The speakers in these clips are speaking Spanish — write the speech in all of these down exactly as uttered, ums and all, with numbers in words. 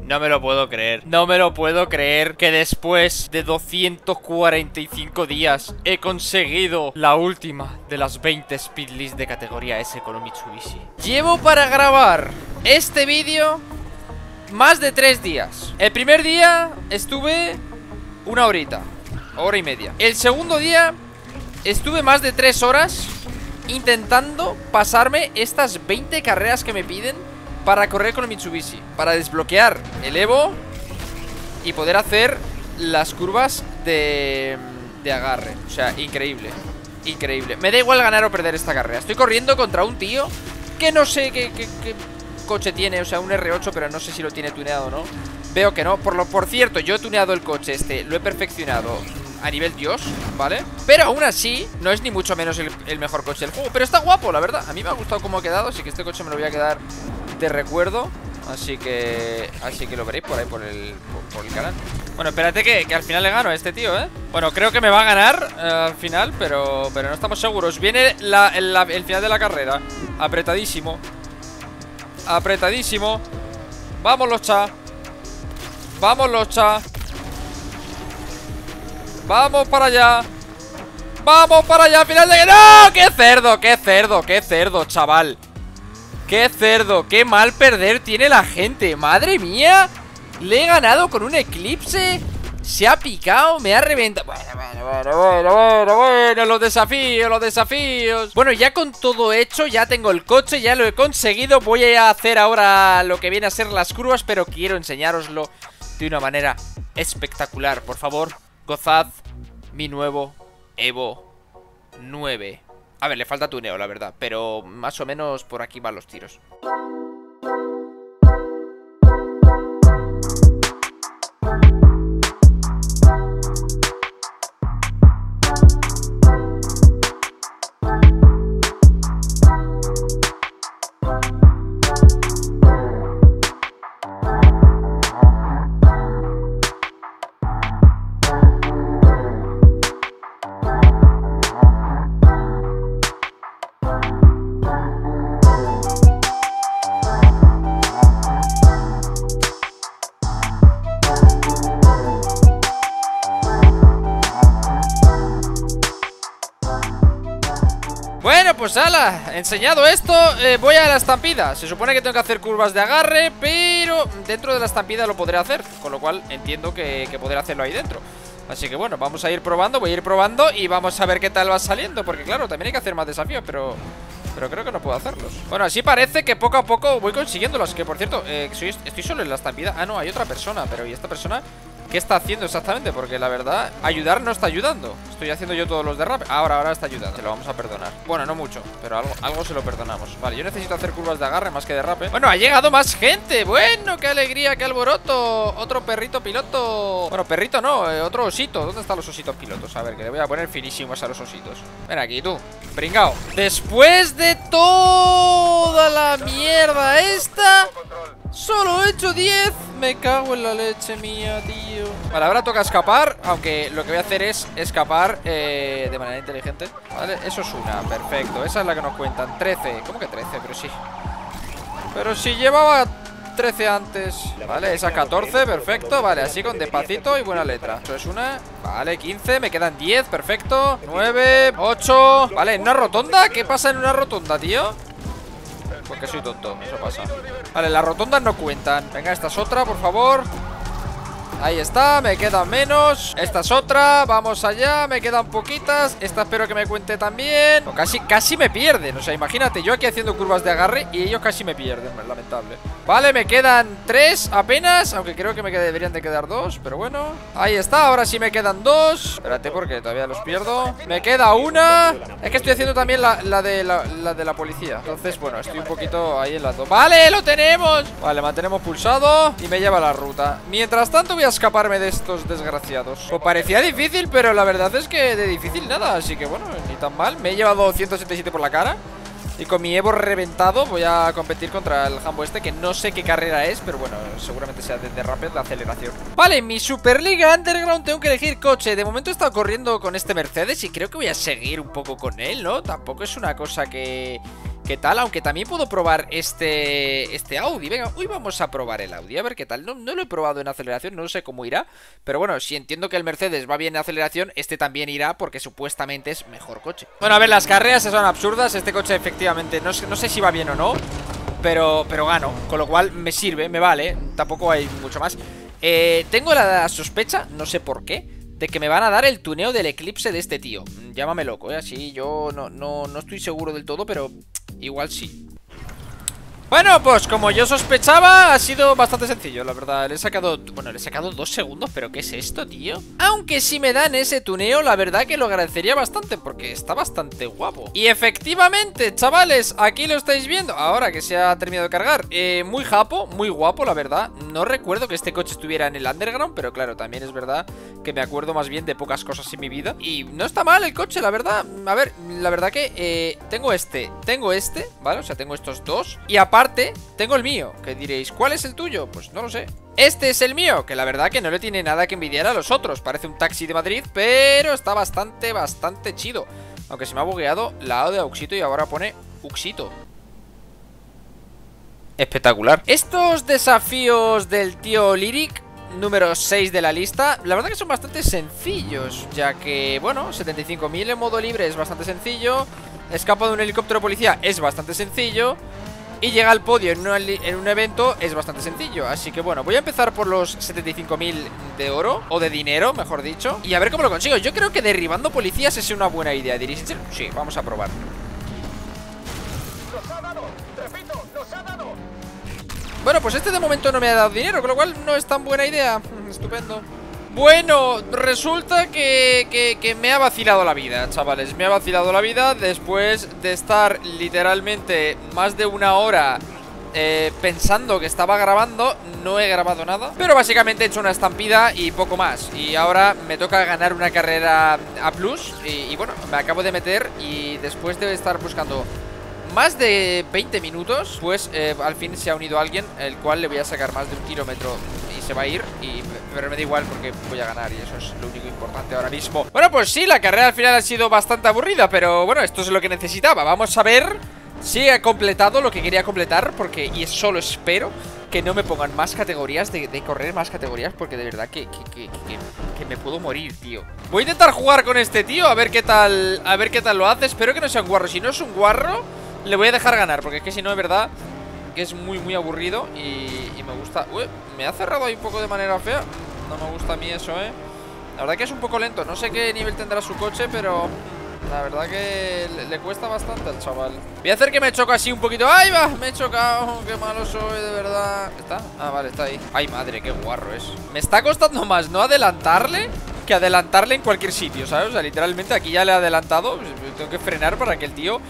No me lo puedo creer. No me lo puedo creer que después de doscientos cuarenta y cinco días he conseguido la última de las veinte speedlist de categoría S con un Mitsubishi. Llevo para grabar este vídeo más de tres días. El primer día estuve una horita, hora y media. El segundo día estuve más de tres horas intentando pasarme estas veinte carreras que me piden para correr con el Mitsubishi, para desbloquear el Evo y poder hacer las curvas de, de agarre. O sea, increíble, increíble. Me da igual ganar o perder esta carrera. Estoy corriendo contra un tío que no sé qué, qué, qué coche tiene. O sea, un R ocho, pero no sé si lo tiene tuneado o no. Veo que no. Por, lo, por cierto, yo he tuneado el coche este, lo he perfeccionado a nivel Dios, ¿vale? Pero aún así, no es ni mucho menos el, el mejor coche del juego. Pero está guapo, la verdad. A mí me ha gustado cómo ha quedado, así que este coche me lo voy a quedar de recuerdo. Así que Así que lo veréis por ahí, por el, por, por el canal. Bueno, espérate que, que al final le gano a este tío, ¿eh? Bueno, creo que me va a ganar eh, al final, pero, pero no estamos seguros. Viene la, el, la, el final de la carrera. Apretadísimo. Apretadísimo. Vamos los cha. Vamos los cha. Vamos para allá. Vamos para allá, final de... ¡No! ¡Qué cerdo! ¡Qué cerdo! ¡Qué cerdo, chaval! ¡Qué cerdo! ¡Qué mal perder tiene la gente! ¡Madre mía! Le he ganado con un Eclipse. Se ha picado, me ha reventado. Bueno, bueno, bueno, bueno, bueno, bueno. Los desafíos, los desafíos. Bueno, ya con todo hecho, ya tengo el coche, ya lo he conseguido. Voy a hacer ahora lo que viene a ser las curvas, pero quiero enseñároslo de una manera espectacular. Por favor, gozad mi nuevo Evo nueve. A ver, le falta tuneo, la verdad, pero más o menos por aquí van los tiros. Bueno, pues ala, enseñado esto, eh, voy a la estampida. Se supone que tengo que hacer curvas de agarre, pero dentro de la estampida lo podré hacer, con lo cual entiendo que, que podré hacerlo ahí dentro. Así que bueno, vamos a ir probando, voy a ir probando y vamos a ver qué tal va saliendo. Porque claro, también hay que hacer más desafíos, pero... Pero creo que no puedo hacerlos. Bueno, así parece que poco a poco voy consiguiéndolos. Que por cierto, eh, soy, estoy solo en la estampida. Ah, no, hay otra persona, pero ¿y esta persona qué está haciendo exactamente? Porque la verdad, ayudar no está ayudando. Estoy haciendo yo todos los de rap. Ahora, ahora está ayudando. Se lo vamos a perdonar. Bueno, no mucho, pero algo, algo se lo perdonamos. Vale, yo necesito hacer curvas de agarre más que de rap, ¿eh? Bueno, ha llegado más gente. Bueno, qué alegría, qué alboroto. Otro perrito piloto. Bueno, perrito no, eh, otro osito. ¿Dónde están los ositos pilotos? A ver, que le voy a poner finísimos a los ositos. Ven aquí, tú, pringao. Después de toda la mierda esta, solo he hecho diez. Me cago en la leche mía, tío. Vale, ahora toca escapar. Aunque lo que voy a hacer es escapar eh, de manera inteligente. Vale, eso es una, perfecto. Esa es la que nos cuentan, trece. ¿Cómo que trece? Pero sí. Pero si llevaba trece antes. Vale, esa catorce, perfecto. Vale, así con despacito y buena letra. Eso es una. Vale, quince, me quedan diez, perfecto. Nueve, ocho. Vale, ¿en una rotonda? ¿Qué pasa en una rotonda, tío? Porque soy tonto, eso pasa. Vale, las rotondas no cuentan. Venga, esta es otra, por favor. Ahí está, me quedan menos. Esta es otra, vamos allá. Me quedan poquitas, esta espero que me cuente también. No, casi, casi me pierden. O sea, imagínate, yo aquí haciendo curvas de agarre y ellos casi me pierden, lamentable. Vale, me quedan tres apenas. Aunque creo que me deberían de quedar dos, pero bueno. Ahí está, ahora sí me quedan dos. Espérate porque todavía los pierdo. Me queda una. Es que estoy haciendo también la, la, de, la, la de la policía. Entonces, bueno, estoy un poquito ahí en las dos. ¡Vale, lo tenemos! Vale, mantenemos pulsado y me lleva a la ruta. Mientras tanto voy a escaparme de estos desgraciados. Pues parecía difícil, pero la verdad es que de difícil nada. Así que bueno, ni tan mal. Me he llevado ciento setenta y siete por la cara. Y con mi Evo reventado voy a competir contra el Jambo este, que no sé qué carrera es, pero bueno, seguramente sea de derrape, de aceleración. Vale, en mi Superliga Underground tengo que elegir coche. De momento he estado corriendo con este Mercedes y creo que voy a seguir un poco con él, ¿no? Tampoco es una cosa que... qué tal, aunque también puedo probar este este Audi. Venga, hoy vamos a probar el Audi, a ver qué tal. No, no lo he probado en aceleración, no sé cómo irá, pero bueno, si entiendo que el Mercedes va bien en aceleración, este también irá porque supuestamente es mejor coche. Bueno, a ver, las carreras son absurdas. Este coche efectivamente, no sé, no sé si va bien o no, pero, pero gano, con lo cual me sirve, me vale. Tampoco hay mucho más. eh, Tengo la sospecha, no sé por qué, de que me van a dar el tuneo del Eclipse de este tío. Llámame loco, ¿eh? Así yo no, no, no estoy seguro del todo, pero igual sí. Bueno, pues como yo sospechaba, ha sido bastante sencillo, la verdad. Le he sacado, bueno, le he sacado dos segundos, pero ¿qué es esto, tío? Aunque si me dan ese tuneo, la verdad que lo agradecería bastante, porque está bastante guapo. Y efectivamente, chavales, aquí lo estáis viendo, ahora que se ha terminado de cargar. eh, Muy japo, muy guapo, la verdad. No recuerdo que este coche estuviera en el Underground, pero claro, también es verdad que me acuerdo más bien de pocas cosas en mi vida. Y no está mal el coche, la verdad. A ver, la verdad que eh, tengo este, tengo este, ¿vale? O sea, tengo estos dos. Y aparte tengo el mío, que diréis, ¿cuál es el tuyo? Pues no lo sé. Este es el mío, que la verdad que no le tiene nada que envidiar a los otros. Parece un taxi de Madrid, pero está bastante, bastante chido. Aunque se me ha bugueado la O de Auxito y ahora pone Uxito. Espectacular. Estos desafíos del tío Lyric, número seis de la lista, la verdad que son bastante sencillos, ya que, bueno, setenta y cinco mil en modo libre es bastante sencillo. Escapa de un helicóptero policía es bastante sencillo. Y llega al podio en, una, en un evento es bastante sencillo. Así que bueno, voy a empezar por los setenta y cinco mil de oro, o de dinero, mejor dicho, y a ver cómo lo consigo. Yo creo que derribando policías es una buena idea, ¿diréis? Sí, vamos a probar. ¡Nos ha dado! ¡Repito! ¡Nos ha dado! Bueno, pues este de momento no me ha dado dinero, con lo cual no es tan buena idea. Estupendo. Bueno, resulta que, que, que me ha vacilado la vida, chavales. Me ha vacilado la vida después de estar literalmente más de una hora eh, pensando que estaba grabando. No he grabado nada, pero básicamente he hecho una estampida y poco más. Y ahora me toca ganar una carrera A plus. Y, y bueno, me acabo de meter. Y después de estar buscando más de veinte minutos, pues eh, al fin se ha unido alguien, el cual le voy a sacar más de un kilómetro y se va a ir, y, pero me da igual porque voy a ganar y eso es lo único importante ahora mismo. Bueno, pues sí, la carrera al final ha sido bastante aburrida, pero bueno, esto es lo que necesitaba. Vamos a ver si he completado lo que quería completar, porque y solo espero que no me pongan más categorías, de, de correr más categorías, porque de verdad que, que, que, que, que me puedo morir, tío. Voy a intentar jugar con este tío, a ver qué tal, a ver qué tal lo hace. Espero que no sea un guarro. Si no es un guarro, le voy a dejar ganar, porque es que si no, es verdad que es muy, muy aburrido y, y me gusta... Uy, me ha cerrado ahí un poco de manera fea. No me gusta a mí eso, eh. La verdad que es un poco lento. No sé qué nivel tendrá su coche, pero la verdad que le, le cuesta bastante al chaval. Voy a hacer que me choque así un poquito. ¡Ay, va! Me he chocado. Qué malo soy, de verdad. ¿Está? Ah, vale, está ahí. ¡Ay, madre! ¡Qué guarro es! Me está costando más no adelantarle que adelantarle en cualquier sitio, ¿sabes? O sea, literalmente aquí ya le he adelantado. Tengo que frenar para que el tío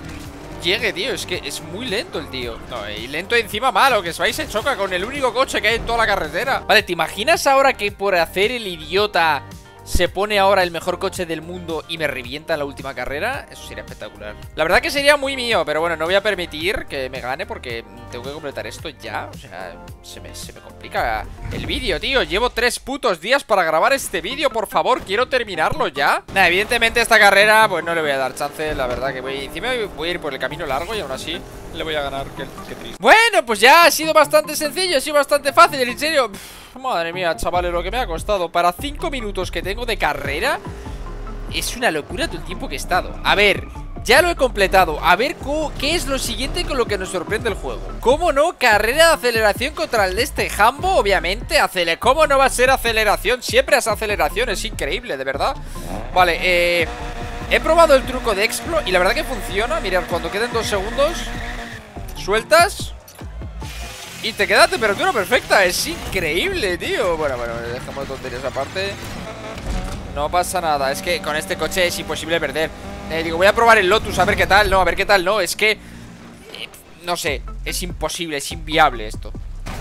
llegue, tío. Es que es muy lento el tío. No, y lento encima malo, que se va y se choca con el único coche que hay en toda la carretera. Vale, ¿te imaginas ahora que por hacer el idiota se pone ahora el mejor coche del mundo y me revienta en la última carrera? Eso sería espectacular. La verdad que sería muy mío, pero bueno, no voy a permitir que me gane porque tengo que completar esto ya. O sea, se me, se me complica el vídeo, tío. Llevo tres putos días para grabar este vídeo. Por favor, quiero terminarlo ya. Nah, evidentemente esta carrera pues no le voy a dar chance. La verdad que voy, encima voy a ir por el camino largo y aún así le voy a ganar. Qué, qué triste. Bueno, pues ya ha sido bastante sencillo, ha sido bastante fácil, en serio. Pff, madre mía, chavales, lo que me ha costado. Para cinco minutos que tengo de carrera es una locura todo el tiempo que he estado. A ver, ya lo he completado. A ver qué es lo siguiente con lo que nos sorprende el juego. ¿Cómo no? Carrera de aceleración contra el de este Hambo, obviamente. Acele ¿Cómo no va a ser aceleración? Siempre es aceleración, es increíble, de verdad. Vale, eh... he probado el truco de Explo y la verdad que funciona. Mirad, cuando queden dos segundos sueltas y te queda a temperatura perfecta. Es increíble, tío. Bueno, bueno, dejamos tonterías aparte. No pasa nada, es que con este coche es imposible perder. eh, Digo, voy a probar el Lotus, a ver qué tal. No, a ver qué tal, no, es que eh, no sé, es imposible, es inviable esto.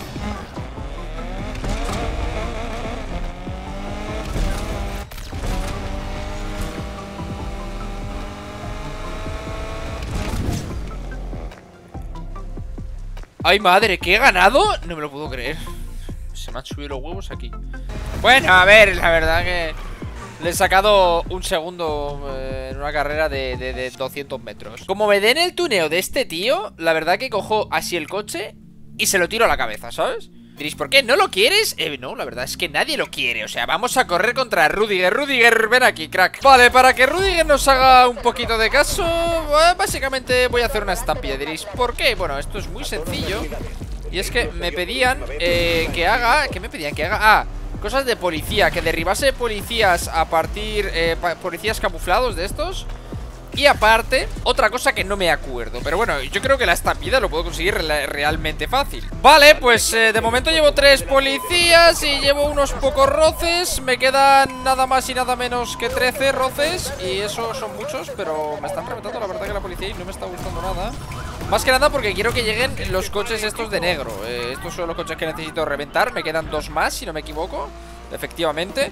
¡Ay, madre! ¿Que he ganado? No me lo puedo creer. Se me han subido los huevos aquí. Bueno, a ver, la verdad que Le he sacado un segundo eh, en una carrera de, de, de doscientos metros. Como me den el tuneo de este tío, la verdad que cojo así el coche y se lo tiro a la cabeza, ¿sabes? Diréis, ¿por qué? ¿No lo quieres? Eh, no, la verdad es que nadie lo quiere. O sea, vamos a correr contra Rudiger. Rudiger, ven aquí, crack. Vale, para que Rudiger nos haga un poquito de caso, básicamente voy a hacer una estampilla. Diréis, ¿por qué? Bueno, esto es muy sencillo. Y es que me pedían eh, que haga... ¿Qué me pedían que haga? Ah, cosas de policía. Que derribase policías a partir... Eh, policías camuflados de estos. Y aparte, otra cosa que no me acuerdo. Pero bueno, yo creo que la estampida lo puedo conseguir re realmente fácil. Vale, pues eh, de momento llevo tres policías y llevo unos pocos roces. Me quedan nada más y nada menos que trece roces. Y eso son muchos, pero me están reventando la verdad que la policía y no me está gustando nada. Más que nada porque quiero que lleguen los coches estos de negro. eh, Estos son los coches que necesito reventar. Me quedan dos más, si no me equivoco. Efectivamente.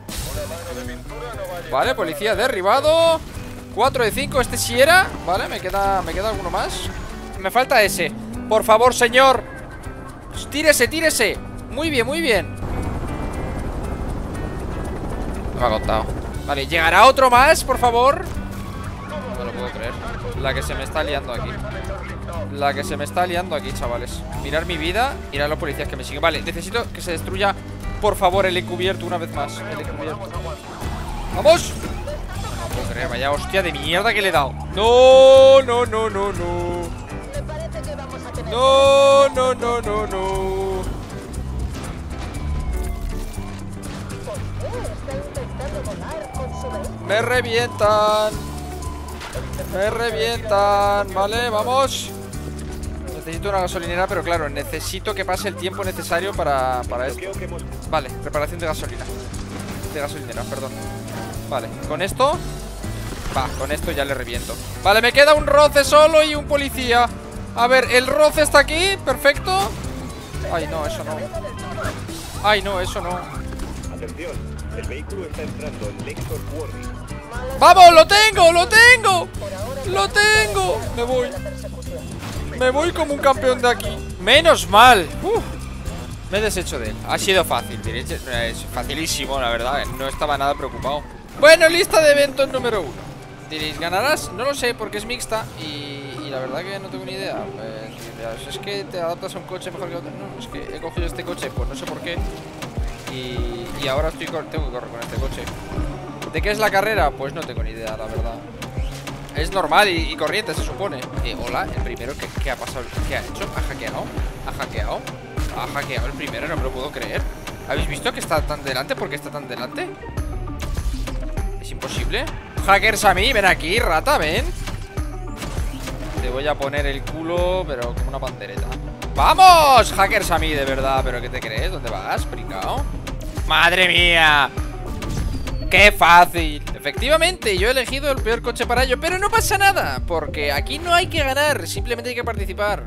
Vale, policía derribado. cuatro de cinco, este sí era. Vale, me queda, me queda alguno más. Me falta ese. Por favor, señor. Tírese, tírese. Muy bien, muy bien. No me ha contado. Vale, ¿llegará otro más, por favor? No me lo puedo creer. La que se me está liando aquí. La que se me está liando aquí, chavales. Mirar mi vida, mirar a los policías que me siguen. Vale, necesito que se destruya, por favor, el encubierto una vez más. El encubierto. ¡Vamos! No puedo creer, vaya hostia de mierda que le he dado. No, no, no, no, no. No, no, no, no, no. Me revientan. Me revientan. Vale, vamos. Necesito una gasolinera, pero claro, necesito que pase el tiempo necesario para, para esto. Vale, preparación de gasolina. De gasolinera, perdón. Vale, con esto. Va, con esto ya le reviento. Vale, me queda un roce solo y un policía. A ver, el roce está aquí, perfecto. Ay, no, eso no. Ay, no, eso no. Atención, el vehículo está entrando en Lakeshore Quarry. ¡Vamos, lo tengo, lo tengo! ¡Lo tengo! Me voy. Me voy como un campeón de aquí. Menos mal. Uf. Me he deshecho de él. Ha sido fácil, diréis. Es facilísimo, la verdad. No estaba nada preocupado. Bueno, lista de eventos número uno. Diréis, ¿ganarás? No lo sé, porque es mixta. Y, y la verdad que no tengo ni idea. Pues, es que te adaptas a un coche mejor que a otro. No, es que he cogido este coche, pues no sé por qué. Y, y ahora estoy tengo que correr con este coche. ¿De qué es la carrera? Pues no tengo ni idea, la verdad. Es normal y, y corriente, se supone. eh, Hola, el primero, ¿qué, ¿qué ha pasado? ¿Qué ha hecho? ¿Ha hackeado? ¿Ha hackeado? ¿Ha hackeado el primero? No me lo puedo creer. ¿Habéis visto que está tan delante? ¿Por qué está tan delante? Es imposible. Hackers a mí, ven aquí, rata, ven. Te voy a poner el culo, pero como una pandereta. ¡Vamos! Hackers a mí, de verdad. ¿Pero qué te crees? ¿Dónde vas, pringao? ¡Madre mía! ¡Qué fácil! Efectivamente, yo he elegido el peor coche para ello. Pero no pasa nada, porque aquí no hay que ganar. Simplemente hay que participar.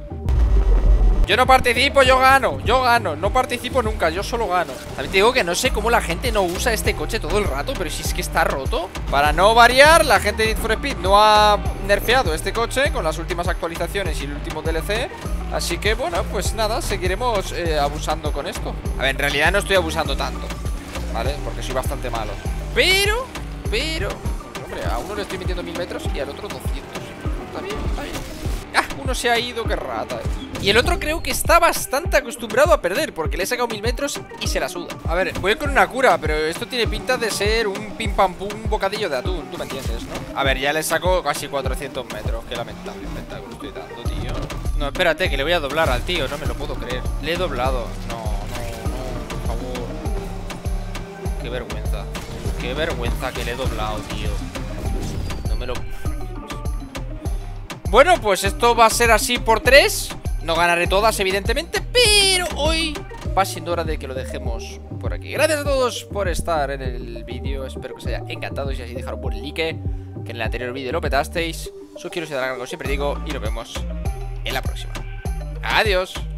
Yo no participo, yo gano. Yo gano, no participo nunca, yo solo gano. También te digo que no sé cómo la gente no usa este coche todo el rato. Pero si es que está roto. Para no variar, la gente de Need for Speed no ha nerfeado este coche con las últimas actualizaciones y el último D L C. Así que bueno, pues nada, seguiremos eh, abusando con esto. A ver, en realidad no estoy abusando tanto, ¿vale? Porque soy bastante malo. Pero, pero hombre, a uno le estoy metiendo mil metros y al otro doscientos. Está bien, está bien. Ah, uno se ha ido, qué rata. Y el otro creo que está bastante acostumbrado a perder, porque le he sacado mil metros y se la suda. A ver, voy con una cura, pero esto tiene pinta de ser un pim pam pum bocadillo de atún. Tú me entiendes, ¿no? A ver, ya le saco casi cuatrocientos metros. Qué lamentable espectáculo estoy dando, tío. No, espérate, que le voy a doblar al tío. No me lo puedo creer. Le he doblado. No, no, no, por favor. Qué vergüenza. Qué vergüenza que le he doblado, tío. No me lo... Bueno, pues esto va a ser así por tres. No ganaré todas, evidentemente, pero hoy va siendo hora de que lo dejemos por aquí. Gracias a todos por estar en el vídeo. Espero que os haya encantado. Y si así, dejar un buen like, que en el anterior vídeo lo petasteis. Suscribiros y dar algo, siempre digo. Y nos vemos en la próxima. Adiós.